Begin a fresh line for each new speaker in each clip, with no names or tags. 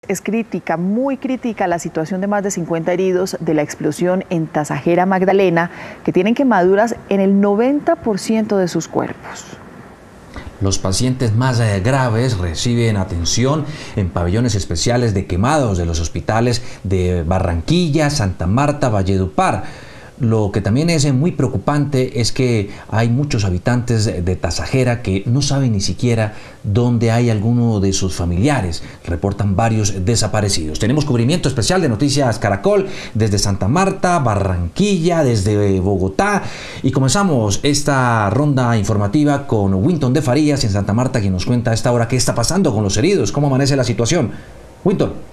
Es crítica, muy crítica la situación de más de 50 heridos de la explosión en Tasajera, Magdalena, que tienen quemaduras en el 90% de sus cuerpos.
Los pacientes más graves reciben atención en pabellones especiales de quemados de los hospitales de Barranquilla, Santa Marta, Valledupar. Lo que también es muy preocupante es que hay muchos habitantes de Tasajera que no saben ni siquiera dónde hay alguno de sus familiares. Reportan varios desaparecidos. Tenemos cubrimiento especial de Noticias Caracol desde Santa Marta, Barranquilla, desde Bogotá. Y comenzamos esta ronda informativa con Winton de Farías en Santa Marta, quien nos cuenta a esta hora qué está pasando con los heridos, cómo amanece la situación. Winton.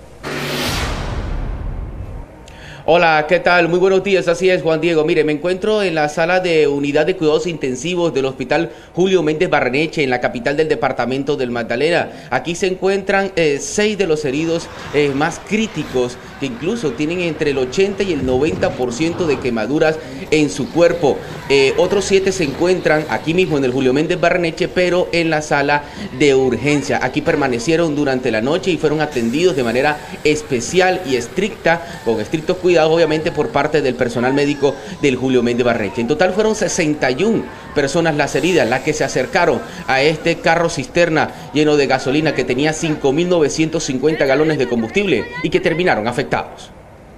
Hola, ¿qué tal? Muy buenos días, así es, Juan Diego. Mire, me encuentro en la sala de unidad de cuidados intensivos del Hospital Julio Méndez Barrenechea, en la capital del departamento del Magdalena. Aquí se encuentran 6 de los heridos más críticos, que incluso tienen entre el 80 y el 90% de quemaduras en su cuerpo. Otros 7 se encuentran aquí mismo en el Julio Méndez Barrenechea, pero en la sala de urgencia. Aquí permanecieron durante la noche y fueron atendidos de manera especial y estricta, con estrictos cuidados, obviamente, por parte del personal médico del Julio Méndez Barrenechea. En total fueron 61 personas las heridas, las que se acercaron a este carro cisterna lleno de gasolina que tenía 5.950 galones de combustible y que terminaron afectados.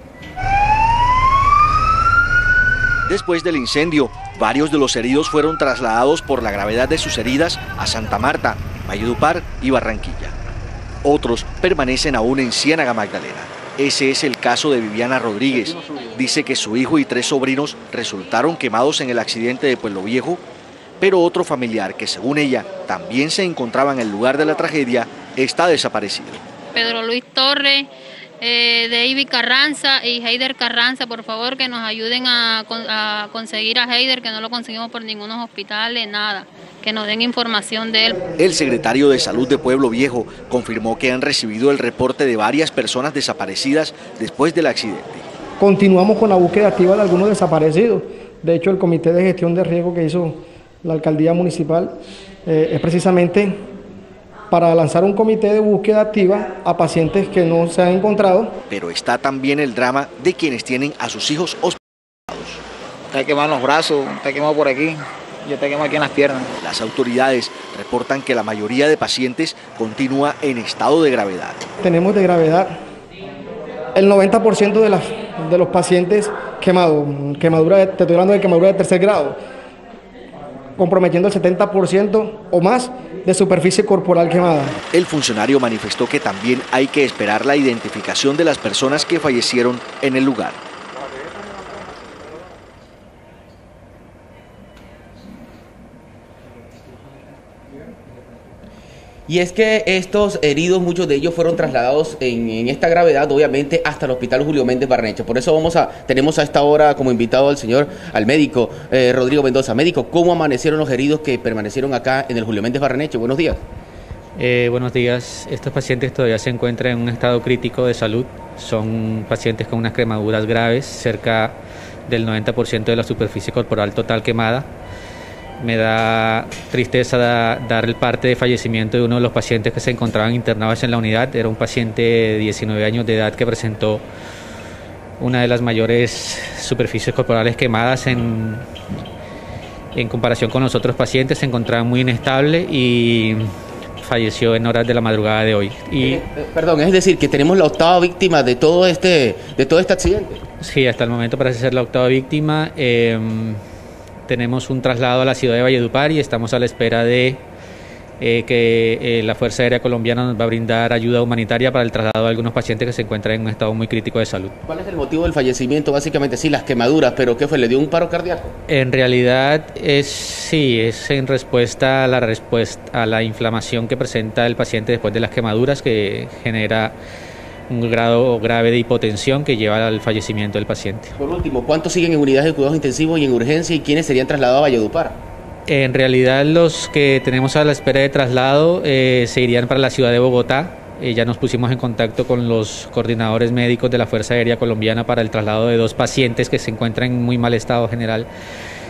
Después del incendio, varios de los heridos fueron trasladados por la gravedad de sus heridas a Santa Marta, Valledupar y Barranquilla. Otros permanecen aún en Ciénaga Magdalena. Ese es el caso de Viviana Rodríguez. Dice que su hijo y 3 sobrinos resultaron quemados en el accidente de Pueblo Viejo, pero otro familiar que, según ella, también se encontraba en el lugar de la tragedia, está desaparecido.
Pedro Luis Torres, David Carranza y Heider Carranza, por favor, que nos ayuden a conseguir a Heider, que no lo conseguimos por ningunos hospitales, nada, que nos den información de él. El
secretario de Salud de Pueblo Viejo confirmó que han recibido el reporte de varias personas desaparecidas después del accidente.
Continuamos con la búsqueda activa de algunos desaparecidos. De hecho, el comité de gestión de riesgo que hizo la alcaldía municipal es precisamente para lanzar un comité de búsqueda activa a pacientes que no se han encontrado.
Pero está también el drama de quienes tienen a sus hijos hospitalizados.
Está quemado en los brazos, está quemado por aquí, y está quemado aquí en las piernas.
Las autoridades reportan que la mayoría de pacientes continúa en estado de gravedad.
Tenemos de gravedad el 90% de los pacientes quemados, te estoy hablando de quemadura de 3er grado, comprometiendo el 70% o más de superficie corporal quemada.
El funcionario manifestó que también hay que esperar la identificación de las personas que fallecieron en el lugar.
Y es que estos heridos, muchos de ellos fueron trasladados en esta gravedad, obviamente, hasta el Hospital Julio Méndez Barrenechea. Por eso tenemos a esta hora como invitado al médico Rodrigo Mendoza. Médico, ¿cómo amanecieron los heridos que permanecieron acá en el Julio Méndez Barrenechea? Buenos días.
Buenos días. Estos pacientes todavía se encuentran en un estado crítico de salud. Son pacientes con unas quemaduras graves, cerca del 90% de la superficie corporal total quemada. Me da tristeza dar el parte de fallecimiento de uno de los pacientes que se encontraban internados en la unidad. Era un paciente de 19 años de edad que presentó una de las mayores superficies corporales quemadas en comparación con los otros pacientes. Se encontraba muy inestable y falleció en horas de la madrugada de hoy.
Perdón, es decir, que tenemos la 8ª víctima de todo este accidente.
Sí, hasta el momento parece ser la 8ª víctima. Tenemos un traslado a la ciudad de Valledupar y estamos a la espera de que la Fuerza Aérea Colombiana nos va a brindar ayuda humanitaria para el traslado de algunos pacientes que se encuentran en un estado muy crítico de salud.
¿Cuál es el motivo del fallecimiento? Básicamente sí, las quemaduras, pero ¿qué fue? ¿Le dio un paro cardíaco?
En realidad es en respuesta a la inflamación que presenta el paciente después de las quemaduras, que genera un grado grave de hipotensión que lleva al fallecimiento del paciente.
Por último, ¿cuántos siguen en unidades de cuidados intensivos y en urgencia y quiénes serían trasladados a Valledupar?
En realidad los que tenemos a la espera de traslado se irían para la ciudad de Bogotá. Ya nos pusimos en contacto con los coordinadores médicos de la Fuerza Aérea Colombiana para el traslado de 2 pacientes que se encuentran en muy mal estado general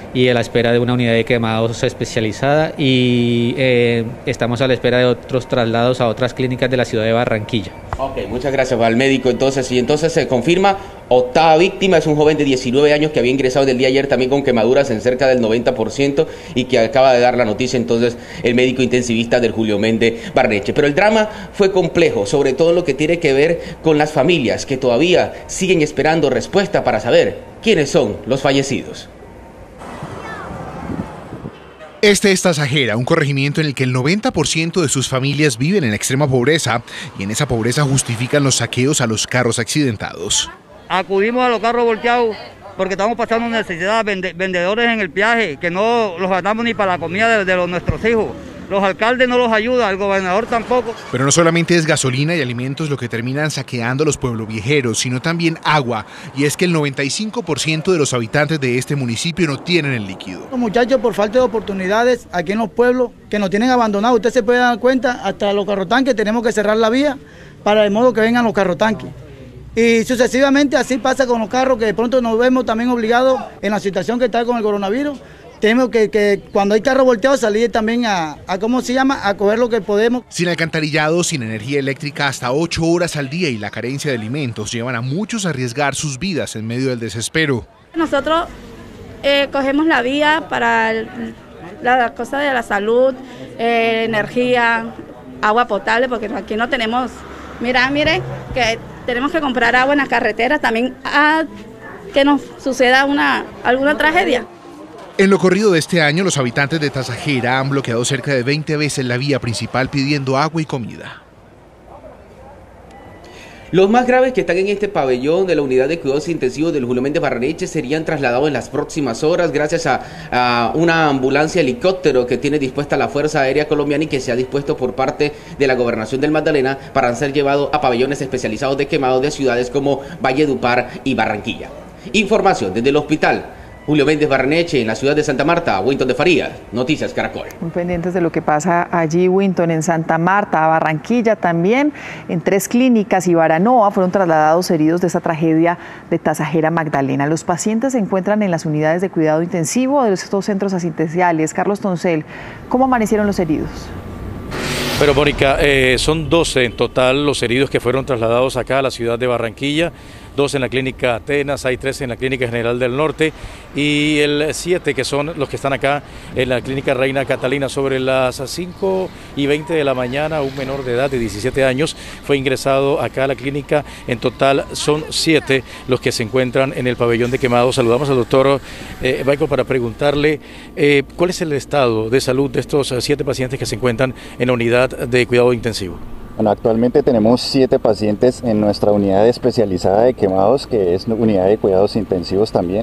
y a la espera de una unidad de quemados especializada, y estamos a la espera de otros traslados a otras clínicas de la ciudad de Barranquilla.
Ok, muchas gracias al médico. Entonces se confirma, octava víctima, es un joven de 19 años que había ingresado el día de ayer también con quemaduras en cerca del 90% y que acaba de dar la noticia entonces el médico intensivista del Julio Méndez Barrenechea. Pero el drama fue complejo, sobre todo en lo que tiene que ver con las familias que todavía siguen esperando respuesta para saber quiénes son los fallecidos.
Este es Tasajera, un corregimiento en el que el 90% de sus familias viven en extrema pobreza y en esa pobreza justifican los saqueos a los carros accidentados.
Acudimos a los carros volteados porque estamos pasando necesidad, vendedores en el peaje, que no los ganamos ni para la comida de nuestros hijos. Los alcaldes no los ayudan, el gobernador tampoco.
Pero no solamente es gasolina y alimentos lo que terminan saqueando los puebloviejeros, sino también agua. Y es que el 95% de los habitantes de este municipio no tienen el líquido.
Los muchachos, por falta de oportunidades aquí en los pueblos, que nos tienen abandonados, usted se puede dar cuenta, hasta los carrotanques tenemos que cerrar la vía para de modo que vengan los carrotanques. Y sucesivamente así pasa con los carros, que de pronto nos vemos también obligados en la situación que está con el coronavirus. Tenemos que cuando hay carros volteados salir también a coger lo que podemos.
Sin alcantarillado, sin energía eléctrica, hasta 8 horas al día y la carencia de alimentos llevan a muchos a arriesgar sus vidas en medio del desespero.
Nosotros cogemos la vía para la cosa de la salud, energía, agua potable, porque aquí no tenemos, mire que tenemos que comprar agua en las carreteras también a que nos suceda alguna tragedia.
En lo corrido de este año, los habitantes de Tasajera han bloqueado cerca de 20 veces la vía principal pidiendo agua y comida.
Los más graves que están en este pabellón de la unidad de cuidados intensivos del Julio Méndez Barrenechea serían trasladados en las próximas horas gracias a una ambulancia helicóptero que tiene dispuesta la Fuerza Aérea Colombiana y que se ha dispuesto por parte de la Gobernación del Magdalena para ser llevado a pabellones especializados de quemados de ciudades como Valledupar y Barranquilla. Información desde el hospital Julio Méndez Barrenechea en la ciudad de Santa Marta, Winton de Farías, Noticias Caracol.
Muy pendientes de lo que pasa allí, Winton, en Santa Marta, Barranquilla también. En 3 clínicas y Baranoa fueron trasladados heridos de esa tragedia de Tasajera Magdalena. Los pacientes se encuentran en las unidades de cuidado intensivo de estos centros asistenciales. Carlos Toncel, ¿cómo amanecieron los heridos?
Pero Mónica, son 12 en total los heridos que fueron trasladados acá a la ciudad de Barranquilla, 2 en la clínica Atenas, hay 3 en la clínica General del Norte y 7 que son los que están acá en la clínica Reina Catalina. Sobre las 5:20 de la mañana, un menor de edad de 17 años fue ingresado acá a la clínica. En total son 7 los que se encuentran en el pabellón de quemados. Saludamos al doctor Baico para preguntarle cuál es el estado de salud de estos 7 pacientes que se encuentran en la unidad de cuidado intensivo.
Bueno, actualmente tenemos 7 pacientes en nuestra unidad especializada de quemados, que es unidad de cuidados intensivos también.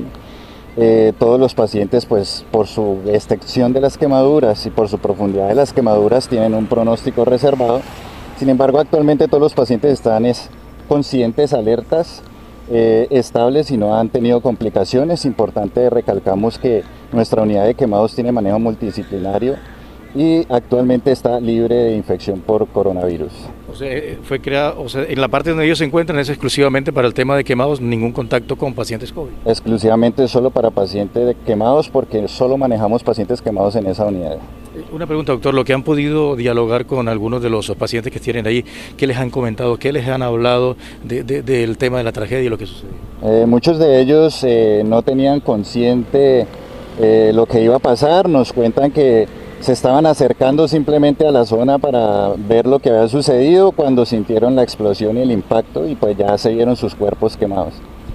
Todos los pacientes, pues por su extensión de las quemaduras y por su profundidad de las quemaduras, tienen un pronóstico reservado. Sin embargo, actualmente todos los pacientes están conscientes, alertas, estables y no han tenido complicaciones. Importante, recalcamos que nuestra unidad de quemados tiene manejo multidisciplinario y actualmente está libre de infección por coronavirus.
O sea, fue creado, en la parte donde ellos se encuentran es exclusivamente para el tema de quemados, ningún contacto con pacientes COVID.
Exclusivamente solo para pacientes de quemados, porque solo manejamos pacientes quemados en esa unidad.
Una pregunta, doctor, lo que han podido dialogar con algunos de los pacientes que tienen ahí, ¿qué les han comentado, qué les han hablado del tema de la tragedia y lo que sucedió?
Muchos de ellos no tenían consciente lo que iba a pasar, nos cuentan que se estaban acercando simplemente a la zona para ver lo que había sucedido cuando sintieron la explosión y el impacto y pues ya se vieron sus cuerpos quemados.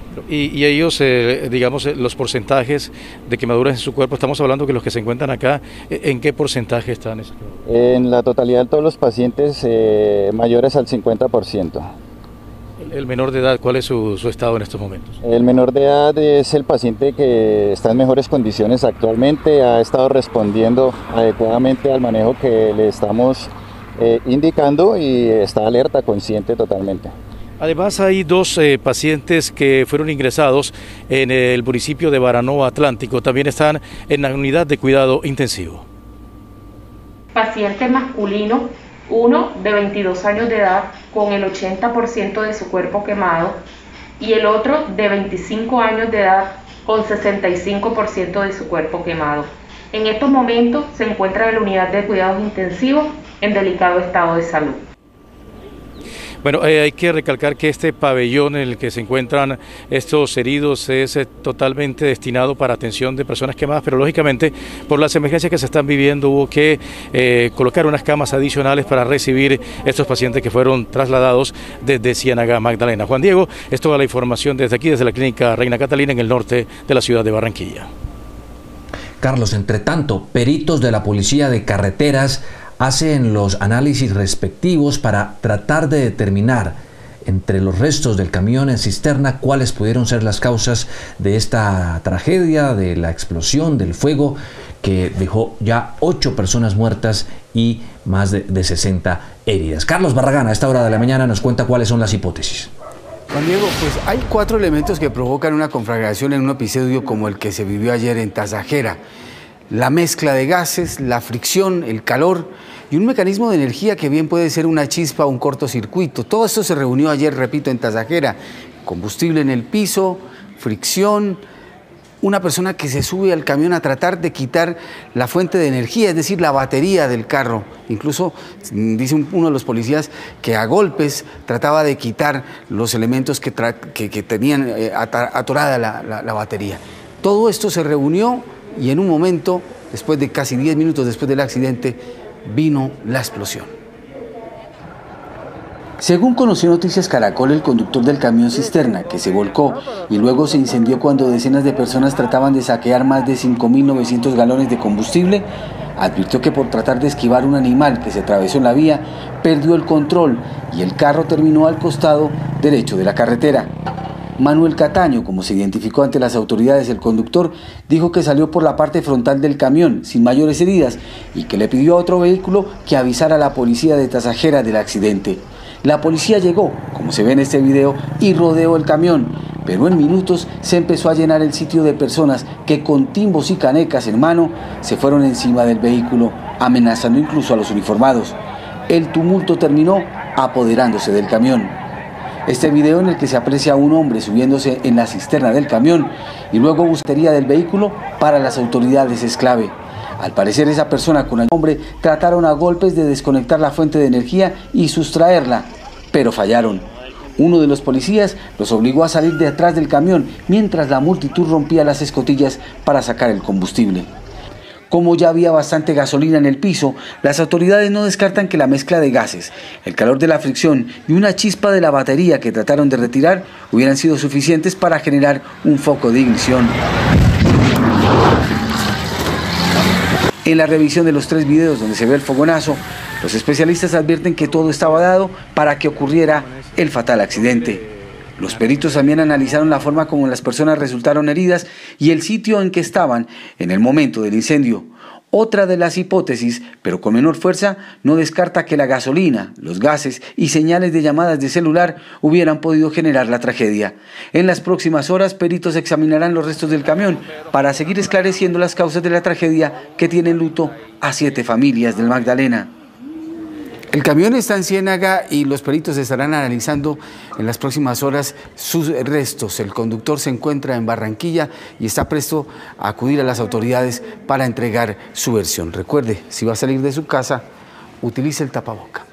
Y ellos, digamos, los porcentajes de quemaduras en su cuerpo, estamos hablando que los que se encuentran acá, ¿en qué porcentaje están?
En la totalidad de todos los pacientes mayores al 50%.
El menor de edad, ¿cuál es su estado en estos momentos?
El menor de edad es el paciente que está en mejores condiciones actualmente, ha estado respondiendo adecuadamente al manejo que le estamos indicando y está alerta, consciente totalmente.
Además hay 2 pacientes que fueron ingresados en el municipio de Baranoa Atlántico, también están en la unidad de cuidado intensivo.
Paciente masculino, uno de 22 años de edad con el 80% de su cuerpo quemado y el otro de 25 años de edad con 65% de su cuerpo quemado. En estos momentos se encuentra en la unidad de cuidados intensivos en delicado estado de salud.
Bueno, hay que recalcar que este pabellón en el que se encuentran estos heridos es totalmente destinado para atención de personas quemadas, pero lógicamente por las emergencias que se están viviendo hubo que colocar unas camas adicionales para recibir estos pacientes que fueron trasladados desde Ciénaga Magdalena. Juan Diego, es toda la información desde aquí, desde la Clínica Reina Catalina en el norte de la ciudad de Barranquilla.
Carlos, entre tanto, peritos de la Policía de Carreteras hacen los análisis respectivos para tratar de determinar entre los restos del camión en cisterna cuáles pudieron ser las causas de esta tragedia, de la explosión, del fuego que dejó ya 8 personas muertas y más de 60 heridas. Carlos Barragán, a esta hora de la mañana, nos cuenta cuáles son las hipótesis.
Juan Diego, pues hay 4 elementos que provocan una conflagración en un episodio como el que se vivió ayer en Tasajera. La mezcla de gases, la fricción, el calor y un mecanismo de energía que bien puede ser una chispa o un cortocircuito. Todo esto se reunió ayer, repito, en Tasajera. Combustible en el piso, fricción, una persona que se sube al camión a tratar de quitar la fuente de energía, es decir, la batería del carro. Incluso dice uno de los policías que a golpes trataba de quitar los elementos que tenían atorada la batería. Todo esto se reunió y en un momento, después de casi 10 minutos después del accidente, vino la explosión. Según conoció Noticias Caracol, el conductor del camión cisterna, que se volcó y luego se incendió cuando decenas de personas trataban de saquear más de 5.900 galones de combustible, advirtió que por tratar de esquivar un animal que se atravesó en la vía, perdió el control y el carro terminó al costado derecho de la carretera. Manuel Cataño, como se identificó ante las autoridades el conductor, dijo que salió por la parte frontal del camión sin mayores heridas y que le pidió a otro vehículo que avisara a la policía de Tasajera del accidente. La policía llegó, como se ve en este video, y rodeó el camión, pero en minutos se empezó a llenar el sitio de personas que con timbos y canecas en mano se fueron encima del vehículo, amenazando incluso a los uniformados. El tumulto terminó apoderándose del camión. Este video en el que se aprecia a un hombre subiéndose en la cisterna del camión y luego búsqueda del vehículo para las autoridades es clave. Al parecer esa persona con el hombre trataron a golpes de desconectar la fuente de energía y sustraerla, pero fallaron. Uno de los policías los obligó a salir de atrás del camión mientras la multitud rompía las escotillas para sacar el combustible. Como ya había bastante gasolina en el piso, las autoridades no descartan que la mezcla de gases, el calor de la fricción y una chispa de la batería que trataron de retirar hubieran sido suficientes para generar un foco de ignición. En la revisión de los 3 videos donde se ve el fogonazo, los especialistas advierten que todo estaba dado para que ocurriera el fatal accidente. Los peritos también analizaron la forma como las personas resultaron heridas y el sitio en que estaban en el momento del incendio. Otra de las hipótesis, pero con menor fuerza, no descarta que la gasolina, los gases y señales de llamadas de celular hubieran podido generar la tragedia. En las próximas horas, peritos examinarán los restos del camión para seguir esclareciendo las causas de la tragedia que tiene en luto a 7 familias del Magdalena. El camión está en Ciénaga y los peritos estarán analizando en las próximas horas sus restos. El conductor se encuentra en Barranquilla y está presto a acudir a las autoridades para entregar su versión. Recuerde, si va a salir de su casa, utilice el tapaboca.